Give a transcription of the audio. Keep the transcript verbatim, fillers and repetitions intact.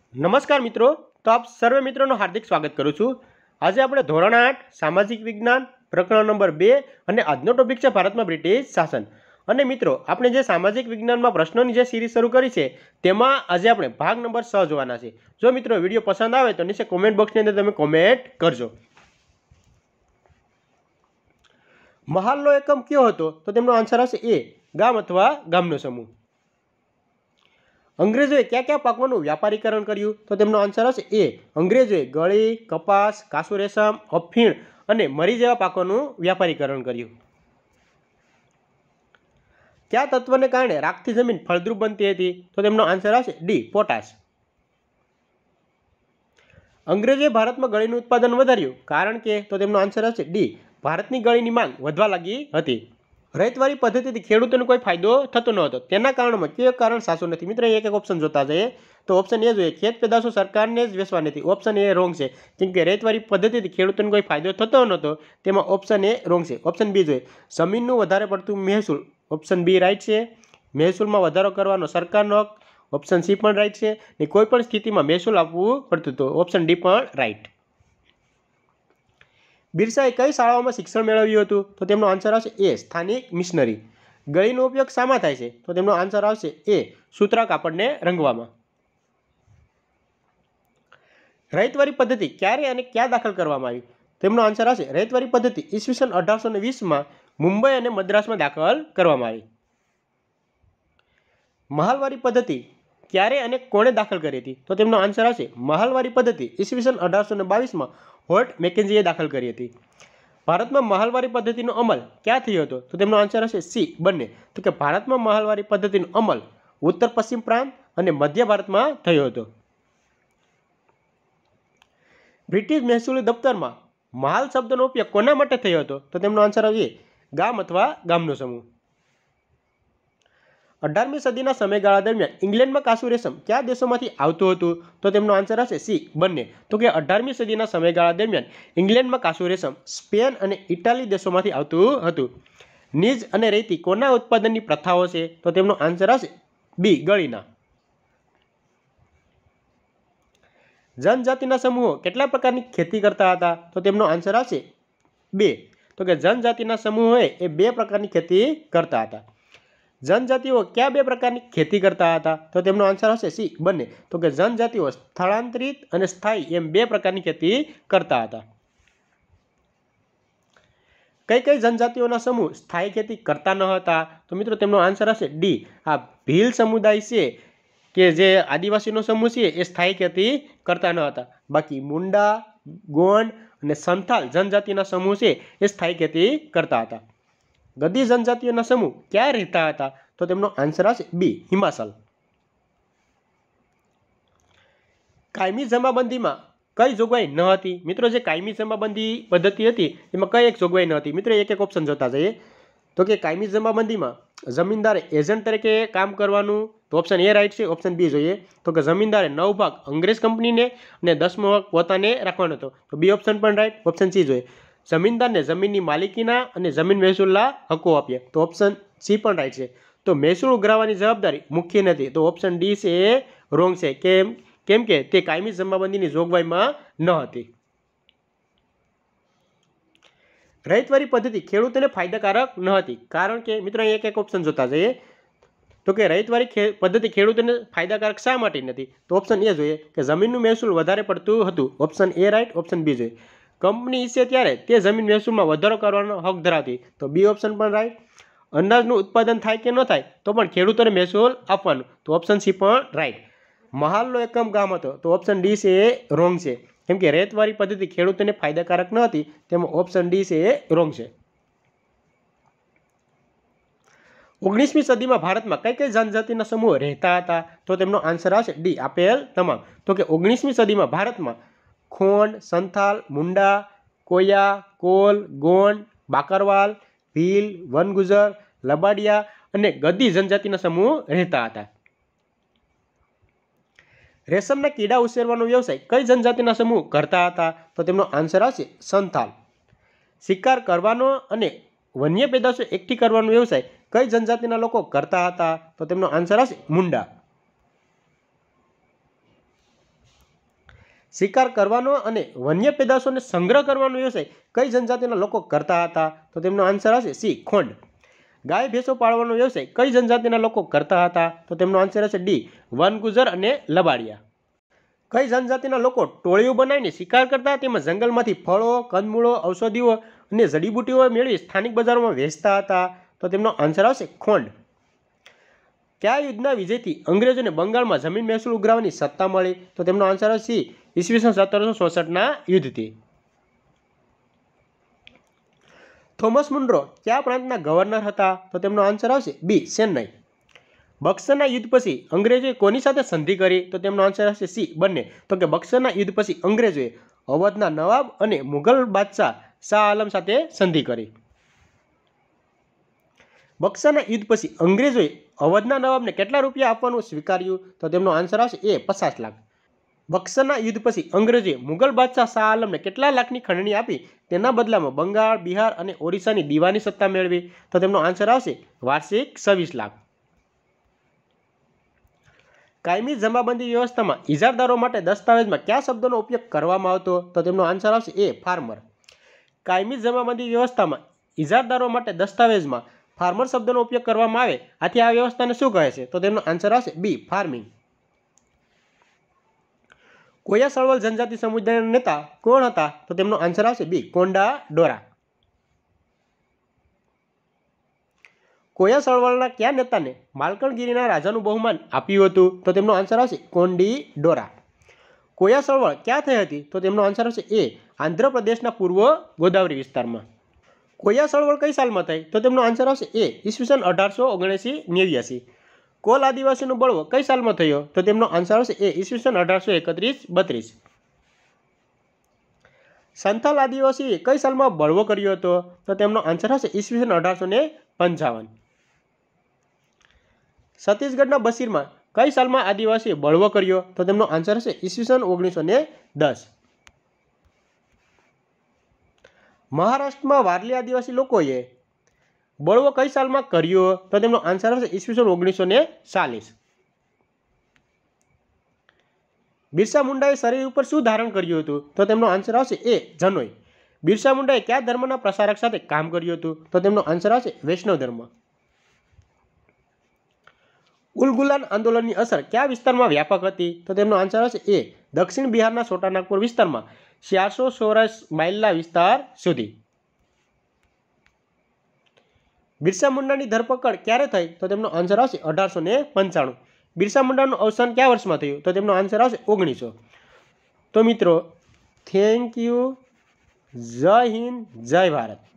नमस्कार मित्रों, तो आप सर्वे मित्रों हार्दिक स्वागत करूँ छूँ। आज આપણે ધોરણ આઠ સામાજિક વિજ્ઞાન પ્રકરણ નંબર બે અને આજનો ટોપિક છે ભારતમાં બ્રિટિશ શાસન। અને મિત્રો આપણે જે સામાજિક વિજ્ઞાનમાં પ્રશ્નોની જે સિરીઝ શરૂ કરી છે તેમાં આજે આપણે ભાગ નંબર છ જોવાના છે। જો મિત્રો વિડીયો પસંદ આવે તો નીચે કોમેન્ટ બોક્સની અંદર તમે કોમેન્ટ કરજો। મહાલનો એકમ કયો હતો? તો તેમનો આન્સર હશે એ ગામ અથવા ગામનો સમૂહ। અંગ્રેજોએ ક્યાં ક્યાં પાકોનું વ્યાપારીકરણ કર્યું? તો તેમનો આન્સર હશે એ અંગ્રેજોએ ગળી, કપાસ, કાસુ રેશમ, અફીણ અને મરી જેવા પાકોનું વ્યાપારીકરણ કર્યું। કયા તત્વને કારણે રાખતી જમીન ફળદ્રુપ બનતી હતી? તો તેમનો આન્સર હશે ડી પોટાશ। અંગ્રેજોએ ભારતમાં ગળીનું ઉત્પાદન વધાર્યું કારણ કે? તો તેમનો આન્સર હશે ડી ભારતની ગળીની માંગ વધવા લાગી હતી। રૈતવારી પદ્ધતિથી ખેડૂતોને કોઈ ફાયદો થતો ન હતો, તેના કારણોમાં કયું કારણ સાચું નથી? મિત્રો એક એક ઓપ્શન જોતા જઈએ તો ઓપ્શન એ જોઈએ ખેત પેદાશો સરકારને જ વેચવા નથી, ઓપ્શન એ રોંગ છે કેમ કે રૈતવારી પદ્ધતિથી ખેડૂતોને કોઈ ફાયદો થતો નહોતો, તેમાં ઓપ્શન એ રોંગ છે। ઓપ્શન બી જોઈએ જમીનનું વધારે પડતું મહેસૂલ, ઓપ્શન બી રાઈટ છે। મહેસૂલમાં વધારો કરવાનો સરકારનો હક, ઓપ્શન સી પણ રાઈટ છે। ને કોઈ પણ સ્થિતિમાં મહેસૂલ આપવું પડતું હતું, ઓપ્શન ડી પણ રાઈટ। બિરસાએ કઈ શાળાઓમાં શિક્ષણ મેળવ્યું હતું? તો તેમનો આન્સર આવશે એ સ્થાનિક મિશનરી। ગળીનો ઉપયોગ શામાં થાય છે? તો તેમનો આન્સર આવશે એ સૂત્રા કાપડને રંગવામાં। રૈતવારી પદ્ધતિ ક્યારે અને ક્યાં દાખલ કરવામાં આવી? તેમનો આન્સર આવશે રૈતવારી પદ્ધતિ ઈસવીસન અઢારસો ને વીસમાં મુંબઈ અને મદ્રાસમાં દાખલ કરવામાં આવી। મહાલવારી પદ્ધતિ ક્યારે અને કોણે દાખલ કરી હતી? તો તેમનો આન્સર આવશે મહાલવારી પદ્ધતિ ઈસવીસન અઢારસો ને બાવીસમાં હોર્ટ મેકેન્ઝીએ દાખલ કરી હતી। ભારતમાં મહાલવારી પદ્ધતિનો અમલ ક્યાં થયો હતો? તો તેમનો આન્સર હશે સી બંને। તો કે ભારતમાં મહાલવારી પદ્ધતિનો અમલ ઉત્તર પશ્ચિમ પ્રાંત અને મધ્ય ભારતમાં થયો હતો। બ્રિટિશ મહેસૂલી દફતરમાં મહાલ શબ્દનો ઉપયોગ કોના માટે થયો હતો? તો તેમનો આન્સર આવશે ગામ અથવા ગામનો સમૂહ। અઢારમી સદીના સમયગાળા દરમિયાન ઇંગ્લેન્ડમાં કાસુ રેશમ કયા દેશોમાંથી આવતું હતું? તો તેમનો આન્સર હશે સી બંને। તો કે અઢારમી સદીના સમયગાળા દરમિયાન ઇંગ્લેન્ડમાં કાસુ રેશમ સ્પેન અને ઇટાલી દેશોમાંથી આવતું હતું। નીજ અને રેતી કોના ઉત્પાદનની પ્રથાઓ છે? તો તેમનો આન્સર હશે બી ગળીના। જનજાતિના સમૂહો કેટલા પ્રકારની ખેતી કરતા હતા? તો તેમનો આન્સર આવશે બે। તો કે જનજાતિના સમૂહોએ એ બે પ્રકારની ખેતી કરતા હતા। જનજાતિઓ કયા બે પ્રકારની ખેતી કરતા હતા? તો તેમનો આન્સર હશે સી બંને। તો કે જનજાતિઓ સ્થળાંતરિત અને સ્થાયી એમ બે પ્રકારની ખેતી કરતા હતા। કઈ કઈ જનજાતિઓના સમૂહ સ્થાયી ખેતી કરતા ન હતા? તો મિત્રો તેમનો આન્સર હશે ડી આ ભીલ સમુદાય છે કે જે આદિવાસીનો સમૂહ છે એ સ્થાયી ખેતી કરતા ન હતા। બાકી મુંડા, ગોંડ અને સંથાલ જનજાતિના સમૂહ છે એ સ્થાયી ખેતી કરતા હતા। ગદ્દી જનજાતિઓના સમૂહ ક્યાં રહેતા હતા? તો તેમનો આન્સર હશે બી હિમાચલ। કાયમી જમાબંધીમાં કઈ જોગવાઈ ન હતી? મિત્રો જે કાયમી જમાબંધી પદ્ધતિ હતી એમાં કઈ એક જોગવાઈ ન હતી? મિત્રો એક એક ઓપ્શન જોતા જઈએ તો કે કાયમી જમાબંધીમાં જમીનદારે એજન્ટ તરીકે કામ કરવાનું, તો ઓપ્શન એ રાઈટ છે। ઓપ્શન બી જોઈએ તો કે જમીનદારે નવ ભાગ અંગ્રેજ કંપનીને અને દસમો ભાગ પોતાને રાખવાનો હતો, તો બી ઓપ્શન પણ રાઈટ। ઓપ્શન સી જોઈએ જમીનદારને જમીનની માલિકીના અને જમીન મહેસૂલના હકો આપ્યા, તો ઓપ્શન સી પણ રાઈટ છે। તો મહેસૂલ ઉઘરાવવાની જવાબદારી મુખ્ય નથી, તો ઓપ્શન ડી છે એ રોંગ છે કેમ કેમ કે તે કાયમી જમાબંધીની જોગવાઈમાં ન હતી। રૈતવારી પદ્ધતિ ખેડૂતોને ફાયદાકારક ન હતી કારણ કે? મિત્રો એક એક ઓપ્શન જોતા જઈએ તો કે રૈતવારી પદ્ધતિ ખેડૂતોને ફાયદાકારક શા માટે નથી? તો ઓપ્શન એ જોઈએ કે જમીનનું મહેસૂલ વધારે પડતું હતું, option A right. Option B જોઈએ કંપની ઈચ્છે ત્યારે તે જમીન મહેસૂલમાં વધારો કરવાનો હક ધરાવતી, તો બી ઓપ્શન પણ રાઈટ। અનાજનું ઉત્પાદન થાય કે ન થાય તો પણ ખેડૂતોને મહેસૂલ આપવાનું, તો ઓપ્શન સી પણ રાઈટ। મહાલનો એકમ ગામ હતો, તો ઓપ્શન ડી છે એ રોંગ છે કેમ કે રૈતવારી પદ્ધતિ ખેડૂતોને ફાયદાકારક ન હતી, તેમાં ઓપ્શન ડી છે એ રોંગ છે। ઓગણીસમી સદીમાં ભારતમાં કઈ કઈ જનજાતિના સમૂહ રહેતા હતા? તો તેમનો આન્સર આવશે ડી આપેલ તમામ। તો કે ઓગણીસમી સદીમાં ભારતમાં ખોંડ, સંથાલ, મુંડા, કોયા, કોલ, ગોંડ, બાકરવાલ, ભીલ, વનગુજર, લબાડિયા અને ગદ્દી જનજાતિના સમૂહ રહેતા હતા। રેશમના કીડા ઉછેરવાનો વ્યવસાય કઈ જનજાતિના સમૂહ કરતા હતા? તો તેમનો આન્સર આવશે સંથાલ। શિકાર કરવાનો અને વન્ય પેદાશો એકઠી કરવાનો વ્યવસાય કઈ જનજાતિના લોકો કરતા હતા? તો તેમનો આન્સર આવશે મુંડા। શિકાર કરવાનો અને વન્ય પેદાશોને સંગ્રહ કરવાનો વ્યવસાય કઈ જનજાતિના લોકો કરતા હતા? તો તેમનો આન્સર હશે સી ખોંડ. ગાય ભેંસો પાળવાનો વ્યવસાય કઈ જનજાતિના લોકો કરતા હતા? તો તેમનો આન્સર હશે ડી વનગુજર અને લબાડિયા. કઈ જનજાતિના લોકો ટોળીઓ બનાવીને શિકાર કરતા તેમાં જંગલમાંથી ફળો, કંદમૂળો, ઔષધિઓ અને જડીબુટીઓ મેળવી સ્થાનિક બજારોમાં વેચતા હતા? તો તેમનો આન્સર આવશે ખોંડ. કયા યુદ્ધના વિજયથી અંગ્રેજોને બંગાળમાં જમીન મહેસૂલ ઉઘરાવવાની સત્તા મળી? તો તેમનો આન્સર હશે સી ઈસવીસન સત્તરસો ચોસઠના યુદ્ધથી. થોમસ મુન્રો કયા પ્રાંતના ગવર્નર હતા? તો તેમનો આન્સર આવશે બી ચેન્નઈ. બક્સરના યુદ્ધ પછી અંગ્રેજોએ કોની સાથે સંધિ કરી? તો તેમનો આન્સર હશે સી બંને. તો કે બક્સરના યુદ્ધ પછી અંગ્રેજોએ અવધના નવાબ અને મુઘલ બાદશાહ શાહ આલમ સાથે સંધિ કરી. બક્સરના યુદ્ધ પછી અંગ્રેજોએ અવધના નવાબને કેટલા રૂપિયા આપવાનું સ્વીકાર્યું? તો તેમનો આન્સર આવશે એ પચાસ લાખ. બક્સરના યુદ્ધ પછી અંગ્રેજોએ મુઘલ બાદશાહ શાહ આલમને કેટલા લાખની ખંડણી આપી તેના બદલામાં બંગાળ, બિહાર અને ઓરિસ્સાની દીવાની સત્તા મેળવી? તો તેમનો આન્સર આવશે વાર્ષિક છવ્વીસ લાખ. કાયમી જમાબંધી વ્યવસ્થામાં ઇજારદારો માટે દસ્તાવેજમાં કયા શબ્દોનો ઉપયોગ કરવામાં આવતો? તો તેમનો આન્સર આવશે એ ફાર્મર. કાયમી જમાબંધી વ્યવસ્થામાં ઇજારદારો માટે દસ્તાવેજમાં ફાર્મર શબ્દનો ઉપયોગ કરવામાં આવે આથી આ વ્યવસ્થાને શું કહે છે? તો તેમનો આન્સર આવશે બી ફાર્મિંગ. કોયા સળવળ જનજાતિ સમુદાયના નેતા કોણ હતા? તો તેમનો આન્સર આવશે બી કોંડા ડોરા. કોયા સળવળના કયા નેતાને માલકણગીરીના રાજાનું બહુમાન આપ્યું હતું? તો તેમનો આન્સર આવશે કોંડી ડોરા. કોયા સળવળ ક્યાં થઈ હતી? તો તેમનો આન્સર આવશે એ આંધ્રપ્રદેશના પૂર્વ ગોદાવરી વિસ્તારમાં. કોયા સળવળ કઈ સાલમાં થઈ? તો તેમનો આન્સર આવશે એ ઈસવીસન અઢારસો ઓગણએંસી નેવ્યાસી. કોલ આદિવાસીનો બળવો કઈ સાલમાં થયો? તો તેમનો આન્સર આવશે એ ઈસવીસન અઢારસો એકત્રીસ બત્રીસ. સંથાલ આદિવાસીએ કઈ સાલમાં બળવો કર્યો હતો? તો તેમનો આન્સર હશે ઈસવીસન અઢારસો ને પંચાવન. છત્તીસગઢના બસીરમાં કઈ સાલમાં આદિવાસીએ બળવો કર્યો? તો તેમનો આન્સર હશે ઈસવીસન ઓગણીસો ને દસ. મહારાષ્ટ્રમાં વારલી આદિવાસી લોકોએ બળવો કઈ સાલમાં કર્યો? તો તેમનો આન્સર હશે ઈસવીસન ઓગણીસો ને ચાલીસ. બિરસા મુંડાએ શરીર ઉપર શું ધારણ કર્યું હતું? તો તેમનો આન્સર આવશે એ જનોઈ. બિરસા મુંડાએ કયા ધર્મના પ્રસારક સાથે કામ કર્યું હતું? તો તેમનો આન્સર આવશે વૈષ્ણવ ધર્મ. ઉલગુલાન આંદોલનની અસર કયા વિસ્તારમાં વ્યાપક હતી? તો તેમનો આન્સર આવશે એ દક્ષિણ બિહારના છોટાનાગપુર વિસ્તારમાં ચારસો ચોરસ માઇલના વિસ્તાર સુધી. બિરસા મુંડાની ધરપકડ ક્યારે થઈ? તો તેમનો આન્સર આવશે અઢારસો ને પંચાણું. બિરસા મુંડાનું અવસાન કયા વર્ષમાં થયું? તો તેમનો આન્સર આવશે ઓગણીસો. તો મિત્રો થેન્ક યુ. જય હિન્દ, જય ભારત.